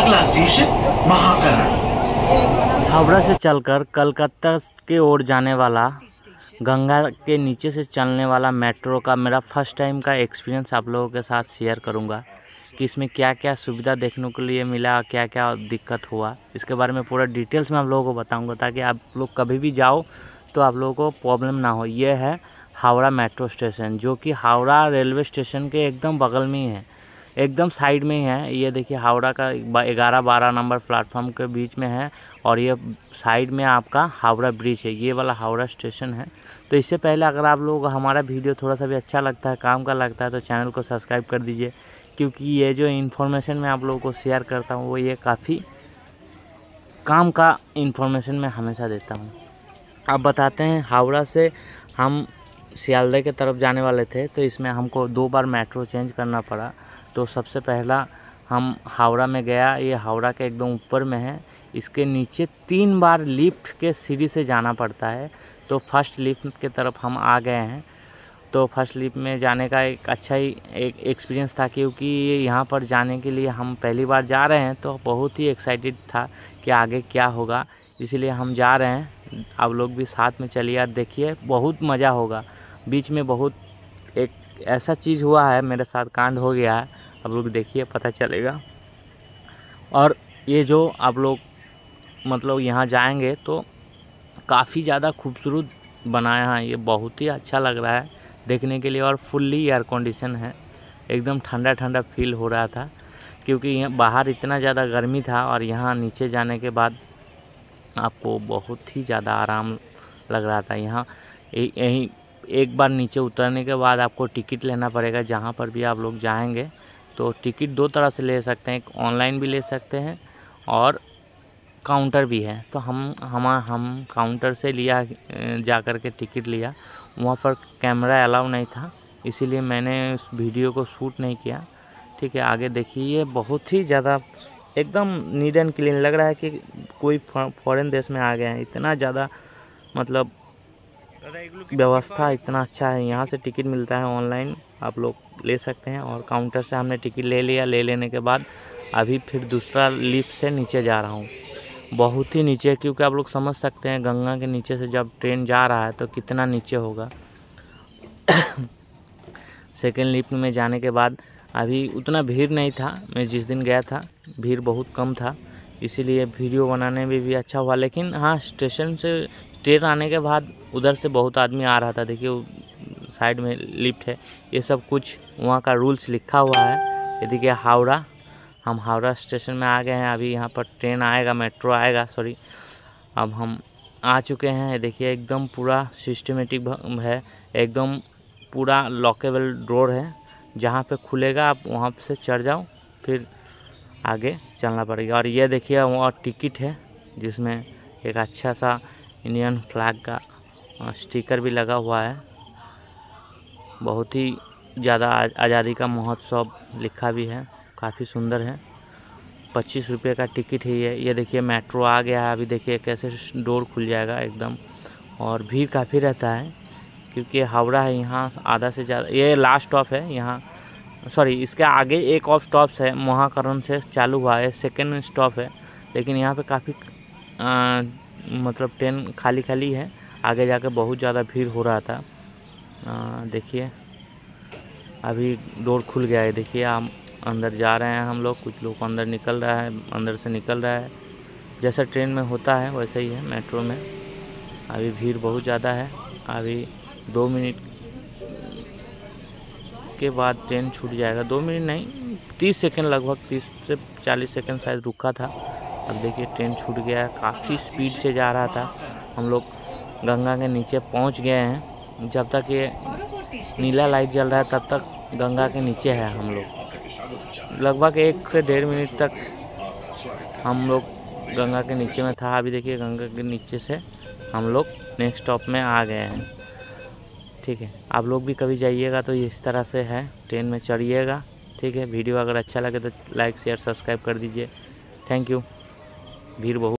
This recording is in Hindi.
अगला स्टेशन महाकरण। हावड़ा से चलकर कलकत्ता के ओर जाने वाला गंगा के नीचे से चलने वाला मेट्रो का मेरा फर्स्ट टाइम का एक्सपीरियंस आप लोगों के साथ शेयर करूंगा कि इसमें क्या क्या सुविधा देखने के लिए मिला, क्या क्या दिक्कत हुआ, इसके बारे में पूरा डिटेल्स में आप लोगों को बताऊंगा ताकि आप लोग कभी भी जाओ तो आप लोगों को प्रॉब्लम ना हो। ये है हावड़ा मेट्रो स्टेशन, जो कि हावड़ा रेलवे स्टेशन के एकदम बगल में ही है, एकदम साइड में ही है। ये देखिए हावड़ा का 11-12 नंबर प्लेटफॉर्म के बीच में है और ये साइड में आपका हावड़ा ब्रिज है। ये वाला हावड़ा स्टेशन है। तो इससे पहले अगर आप लोग हमारा वीडियो थोड़ा सा भी अच्छा लगता है, काम का लगता है, तो चैनल को सब्सक्राइब कर दीजिए, क्योंकि ये जो इन्फॉर्मेशन मैं आप लोगों को शेयर करता हूँ वो ये काफ़ी काम का इन्फॉर्मेशन मैं हमेशा देता हूँ। अब बताते हैं, हावड़ा से हम सियालदह के तरफ जाने वाले थे, तो इसमें हमको 2 बार मेट्रो चेंज करना पड़ा। तो सबसे पहला हम हावड़ा में गया, ये हावड़ा के एकदम ऊपर में है। इसके नीचे 3 बार लिफ्ट के सीढ़ी से जाना पड़ता है। तो फर्स्ट लिफ्ट के तरफ हम आ गए हैं। तो फर्स्ट लिफ्ट में जाने का एक अच्छा ही एक एक्सपीरियंस था, क्योंकि यहाँ पर जाने के लिए हम पहली बार जा रहे हैं, तो बहुत ही एक्साइटेड था कि आगे क्या होगा, इसीलिए हम जा रहे हैं। आप लोग भी साथ में चलिए और देखिए, बहुत मज़ा होगा। बीच में बहुत एक ऐसा चीज़ हुआ है, मेरे साथ कांड हो गया है, आप लोग देखिए पता चलेगा। और ये जो आप लोग मतलब यहाँ जाएंगे तो काफ़ी ज़्यादा खूबसूरत बनाया है, ये बहुत ही अच्छा लग रहा है देखने के लिए। और फुल्ली एयर कंडीशन है, एकदम ठंडा ठंडा फील हो रहा था, क्योंकि यहाँ बाहर इतना ज़्यादा गर्मी था और यहाँ नीचे जाने के बाद आपको बहुत ही ज़्यादा आराम लग रहा था। यहाँ यहीं एक बार नीचे उतरने के बाद आपको टिकट लेना पड़ेगा। जहाँ पर भी आप लोग जाएंगे तो टिकट 2 तरह से ले सकते हैं, एक ऑनलाइन भी ले सकते हैं और काउंटर भी है। तो हम काउंटर से लिया, जा कर के टिकट लिया। वहाँ पर कैमरा अलाउ नहीं था, इसीलिए मैंने उस वीडियो को शूट नहीं किया। ठीक है, आगे देखिए, ये बहुत ही ज़्यादा एकदम नीट एंड क्लीन लग रहा है कि कोई फॉरेन देश में आ गए हैं। इतना ज़्यादा मतलब व्यवस्था इतना अच्छा है। यहाँ से टिकट मिलता है, ऑनलाइन आप लोग ले सकते हैं, और काउंटर से हमने टिकट ले लिया। ले लेने के बाद अभी फिर दूसरा लिफ्ट से नीचे जा रहा हूँ, बहुत ही नीचे, क्योंकि आप लोग समझ सकते हैं गंगा के नीचे से जब ट्रेन जा रहा है तो कितना नीचे होगा। सेकेंड लिफ्ट में जाने के बाद अभी उतना भीड़ नहीं था, मैं जिस दिन गया था भीड़ बहुत कम था, इसीलिए वीडियो बनाने में भी अच्छा हुआ। लेकिन हाँ, स्टेशन से ट्रेन आने के बाद उधर से बहुत आदमी आ रहा था। देखिए साइड में लिफ्ट है, ये सब कुछ वहाँ का रूल्स लिखा हुआ है। ये देखिए हावड़ा, हम हावड़ा स्टेशन में आ गए हैं। अभी यहाँ पर ट्रेन आएगा, मेट्रो आएगा, सॉरी, अब हम आ चुके हैं। देखिए एकदम पूरा सिस्टमेटिक है, एकदम पूरा लॉकेबल डोर है। जहाँ पे खुलेगा आप वहाँ से चढ़ जाओ, फिर आगे चलना पड़ेगा। और ये देखिए वहाँ टिकट है, जिसमें एक अच्छा सा इंडियन फ्लैग का स्टिकर भी लगा हुआ है। बहुत ही ज़्यादा आज़ादी का महोत्सव लिखा भी है, काफ़ी सुंदर है। 25 रुपये का टिकट है ये देखिए मेट्रो आ गया है। अभी देखिए कैसे डोर खुल जाएगा एकदम, और भीड़ काफ़ी रहता है क्योंकि हावड़ा है। यहाँ आधा से ज़्यादा, ये लास्ट स्टॉप है यहाँ, सॉरी इसके आगे एक और स्टॉप्स है, महाकरण से चालू हुआ है, सेकेंड स्टॉप है। लेकिन यहाँ पे काफ़ी मतलब ट्रेन खाली खाली है, आगे जाकर बहुत ज़्यादा भीड़ हो रहा था। देखिए अभी डोर खुल गया है, देखिए हम अंदर जा रहे हैं, हम लोग, कुछ लोग अंदर निकल रहा है, अंदर से निकल रहा है। जैसा ट्रेन में होता है वैसा ही है मेट्रो में। अभी भीड़ बहुत ज़्यादा है, अभी 2 मिनट के बाद ट्रेन छूट जाएगा। 2 मिनट नहीं, 30 सेकंड, लगभग 30 से 40 सेकंड शायद रुका था। अब देखिए ट्रेन छूट गया, काफ़ी स्पीड से जा रहा था। हम लोग गंगा के नीचे पहुंच गए हैं। जब तक ये नीला लाइट जल रहा है तब तक गंगा के नीचे है हम लोग। लगभग 1 से 1.5 मिनट तक हम लोग गंगा के नीचे में था। अभी देखिए गंगा के नीचे से हम लोग नेक्स्ट स्टॉप में आ गए हैं। ठीक है, आप लोग भी कभी जाइएगा तो इस तरह से है, ट्रेन में चढ़िएगा। ठीक है, वीडियो अगर अच्छा लगे तो लाइक शेयर सब्सक्राइब कर दीजिए। Thank you. भीड़ बहुत